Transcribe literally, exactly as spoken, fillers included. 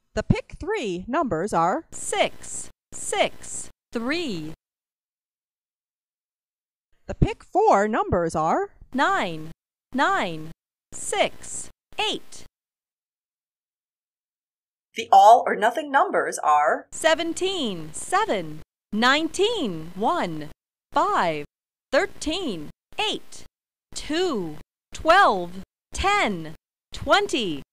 The pick three numbers are six, six, three. The pick four numbers are nine, nine, six, eight. The all or nothing numbers are seventeen, seven, nineteen, one, five, thirteen, eight, two, twelve, ten, twenty,